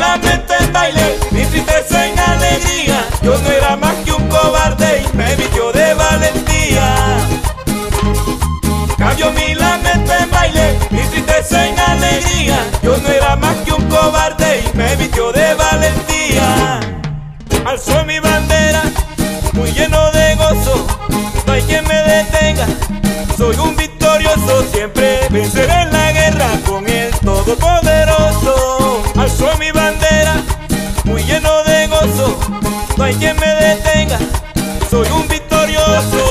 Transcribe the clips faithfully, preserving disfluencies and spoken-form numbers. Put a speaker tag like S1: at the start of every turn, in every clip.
S1: la mente en baile, mi tristeza en alegría. Yo no era más que un cobarde y me vistió de valentía. Cambió mi lamento en baile, mi tristeza en alegría. Yo no era más que un cobarde y me vistió de valentía. Alzó mi bandera, muy lleno de gozo, no hay quien me detenga. Soy un victorioso, siempre venceré en la guerra con el Todopoderoso. Alzó mi bandera, muy lleno de gozo, no hay quien me detenga. Soy un victorioso.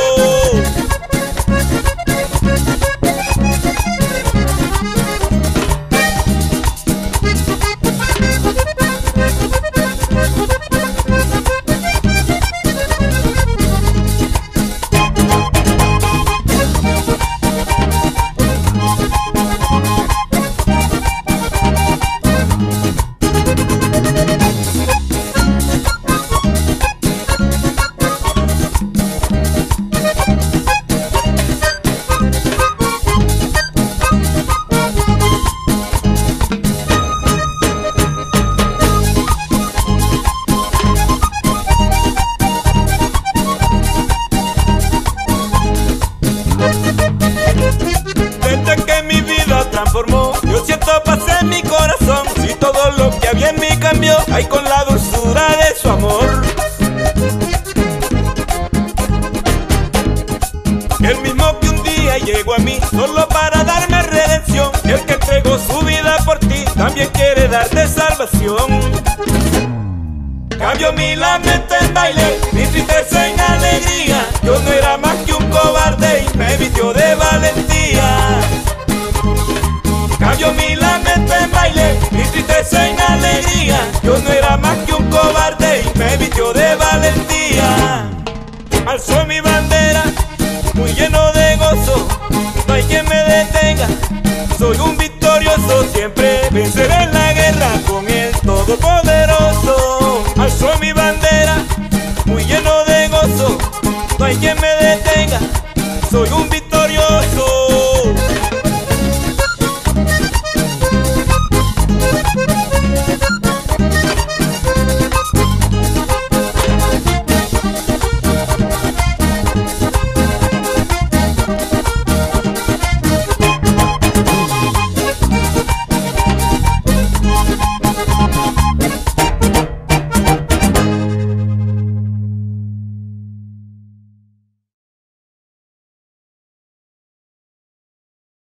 S1: Transformó, yo siento paz en mi corazón. Si todo lo que había en mí cambió, ay, con la dulzura de su amor. El mismo que un día llegó a mí solo para darme redención. El que entregó su vida por ti también quiere darte salvación. Cambió mi lamento en baile, mi tristeza en alegría. Yo no era más que un cobarde y me vistió de valentía. Cambió mi lamento en baile, mi tristeza en alegría. Yo no era más que un cobarde y me vistió de valentía. Alzó mi bandera, muy lleno de gozo, no hay quien me detenga. Soy un victorioso, siempre venceré en la guerra con el Todopoderoso. Alzó mi bandera, muy lleno de gozo, no hay quien me detenga. Soy un victorioso.